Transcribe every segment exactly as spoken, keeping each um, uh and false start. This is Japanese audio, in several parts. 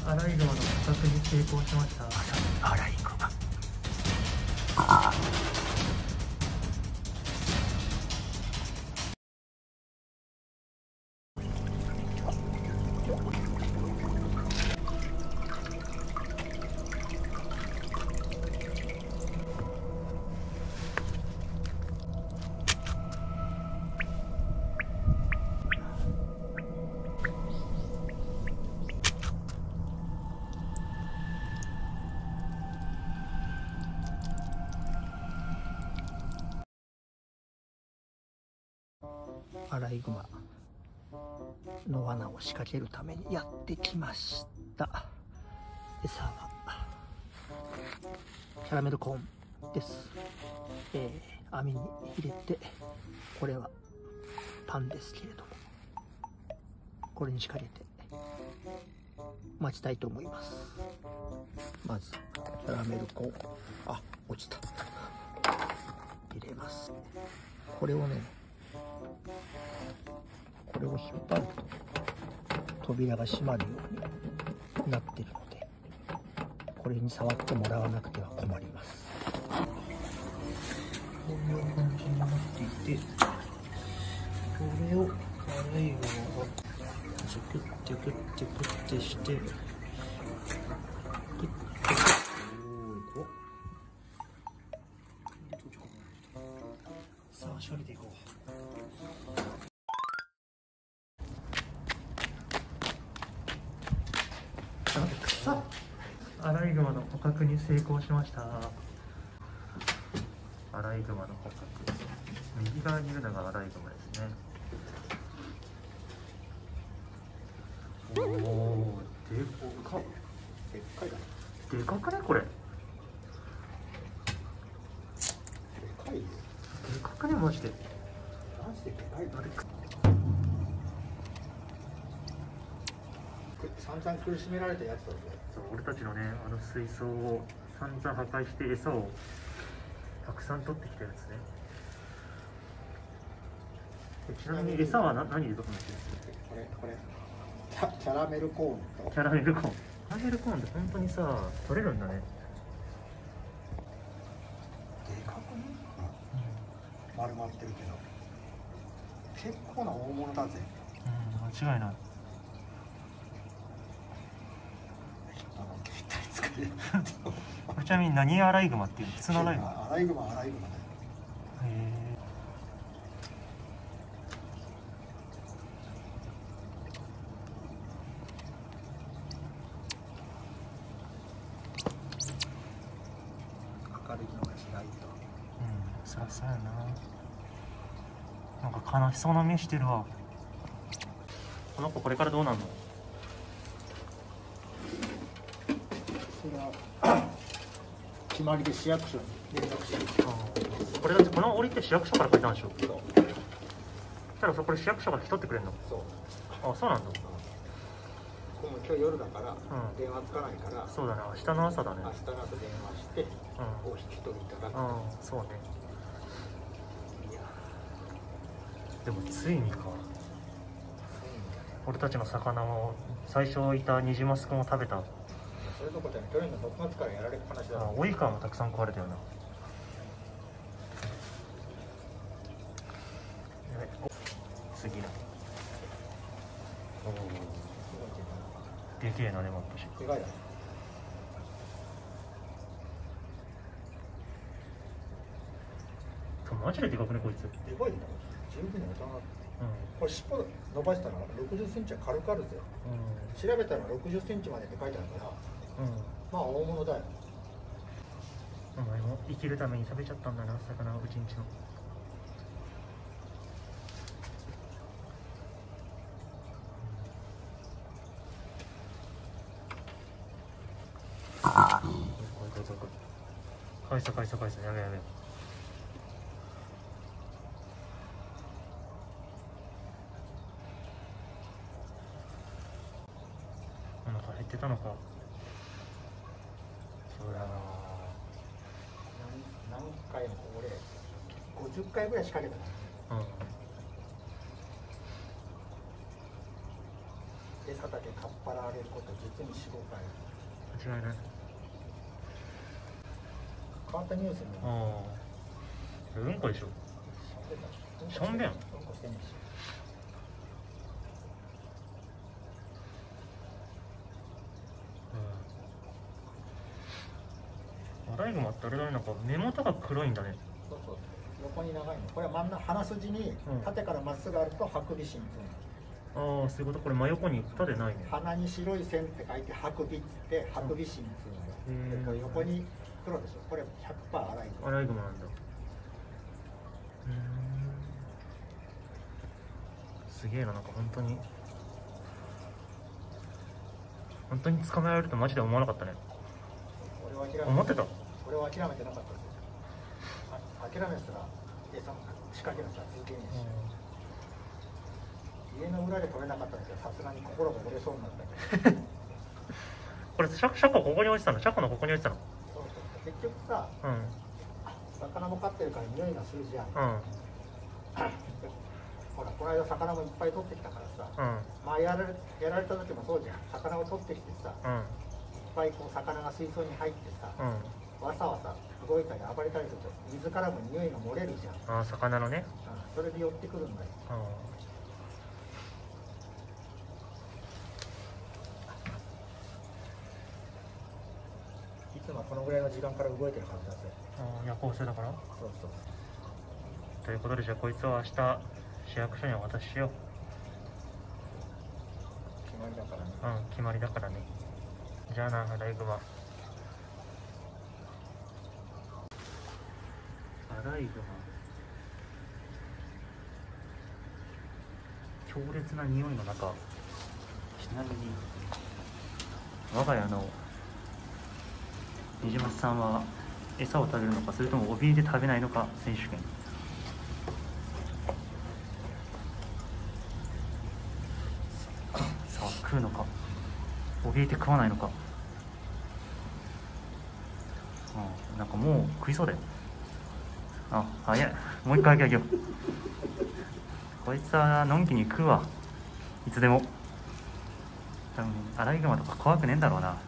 アライグマの捕獲に成功しました。 アライグマ。アライグマの罠を仕掛けるためにやってきました。餌はキャラメルコーンです。えー、網に入れて、これはパンですけれども、これに仕掛けて待ちたいと思います。まずキャラメルコーン、あ、落ちた。入れます。これをね、これを引っ張ると扉が閉まるようになっているので、これに触ってもらわなくては困ります。こんな感じになっていて、これをアライグマがクッてクッてクッてして、クッておーい、さあ処理でいこう。 アライグマの捕獲に成功しました。アライグマの捕獲、右側にいるのがアライグマですね。おお、でかっ。でっかいだ。でかくねこれ。でかいよ。でかくねマジで。マジででかい。あれ散々苦しめられたやつだぞ。俺たちのね、あの水槽を散々破壊して餌をたくさん取ってきたやつね。ちなみに餌はな何でどこになってるんですか？これこれキャ、キャラメルコーンとキャラメルコーン。キャラメルコーンって本当にさ取れるんだね。でかくね、うん、丸まってるけど結構な大物だぜ。うん、間違いない。ちなみに何アライグマっていうの？普通のアライグマ？アライグマ、アライグマだよ。へえ。明るいのが開いた。うん、そりゃそうやな。なんか悲しそうな目してるわ。この子これからどうなんの？それは決まりで市役所に連絡してる。これだってこの折って市役所から借りたんでしょ。そう。ただこれ市役所が引き取ってくれるの？そう。あ、そうなんだ。でも今日夜だから電話つかないから。そうだね。明日の朝だね。明日の朝電話して、お引き取りいただく。うん、そうね。いや。でもついにか。俺たちの魚を最初いたニジマスくんを食べた。それどころじゃない。去年のろくがつからやられっぱなしだ。あ、オイカーもたくさん食われたよな。次だ。おお。でけえなね、マップし。でかいだね。マジででかくねこいつ。でかいんだ。十分に大人だって。うん。これ尻尾伸ばしたらろくじゅっセンチは軽くあるぜ。うん。調べたらろくじゅっセンチまでって書いてあるから。うん。まあ大物だよ。お前も生きるために食べちゃったんだな、魚をうちんちの。ああ。返した返した返した、やめやめ。お腹減ってたのか。そうだな。何回も俺ごじゅっかいぐらい仕掛けたな。うん。餌代だけかっぱらわれること実によん、ごかい。 間違いない。 変わったニュースにああ、うんこでしょ。しょんべん。うんこしてんねんし。 アライグマってあれだね、なんか目元が黒いんだね。 そうそう、横に長いの。これは真ん中、鼻筋に縦からまっすぐあるとハクビシンっていうの。ああ、そういうこと。これ真横に縦ないね。 鼻に白い線って書いてハクビっつってハクビシンっていうのよ。これ横に黒でしょ。これ ひゃくパーセント アライグマ。 アライグマなんだ。うん。すげえな、なんか本当に。本当に捕まえられるとマジで思わなかったね。思ってた。 俺は諦めてなかったですよ。諦めてたら餌の仕掛けの人は続けねえし、家の裏で取れなかったんですよ。さすがに心が折れそうになったけどこれシャ、シャコここに落ちたの？シャコのここに落ちたの？ そうそう、結局さ、うん、魚も飼ってるから匂いがするじゃん、うん、ほらこの間魚もいっぱい取ってきたからさ、うん、前やられ、やられた時もそうじゃん。魚を取ってきてさ、うん、いっぱいこう魚が水槽に入ってさ、うん、わさわさ動いたり暴れたりすると水からも匂いが漏れるじゃん。ああ、魚のね、うん、それで寄ってくるんだよ。いつもこのぐらいの時間から動いてるはずだぜ。 ああ、夜行性だから。 そうそう。 ということで、じゃあこいつを明日市役所にお渡ししよう。 決まりだからね。 うん、決まりだからね。じゃあな、アライグマ。アライグマ。強烈な匂いの中、ちなみに我が家のニジマスさんは餌を食べるのか、それとも怯えて食べないのか選手権。さあ、食うのか、怯えて食わないのか。うん、なんかもう食いそうだよ。あ、早い。もう一回あげよう。こいつはのんきに食うわ、いつでも。多分アライグマとか怖くねえんだろうな。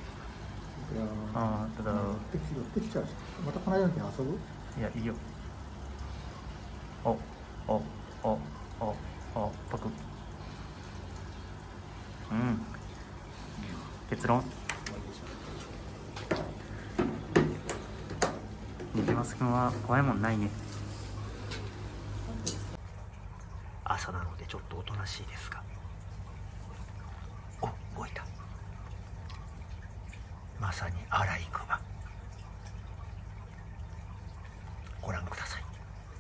ああ、ただ寄ってきちゃうし、またこの間の時遊ぶ？ いや、いいよ。おおおおおパク。うん、結論、ニジマス君は怖いもんないね。 朝なのでちょっとおとなしいですが、お、動いた。まさにアライグマ。ご覧ください。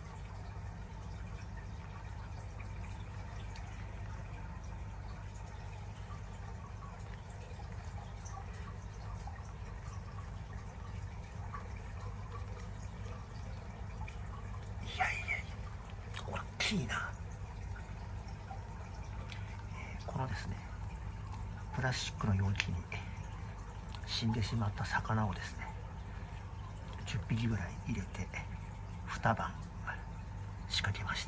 いやいやいや、大きいな。このですね、プラスチックの容器に死んでしまった魚をですね、じゅっぴきぐらい入れて二晩仕掛けました。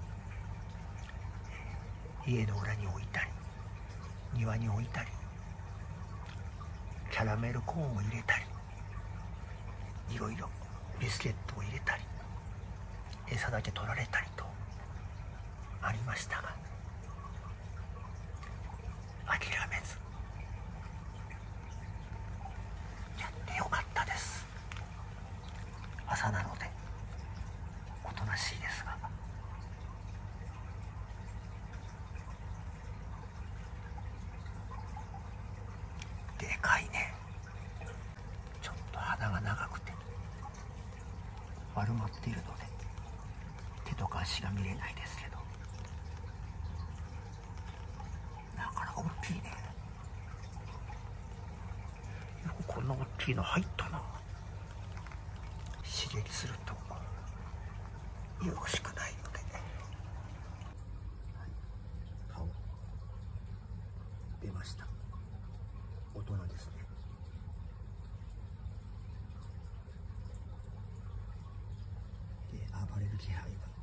家の裏に置いたり庭に置いたり、キャラメルコーンを入れたり、いろいろビスケットを入れたり、餌だけ取られたりとありましたが、諦めずやってよかったです。朝なのでおとなしいですが、でかいね。ちょっと鼻が長くて丸まっているので手とか足が見れないですけど、なかなか大きいね。よくこんな大きいの入ったな。刺激するとよろしくないので、はい、顔出ました。大人ですね。で、暴れる気配が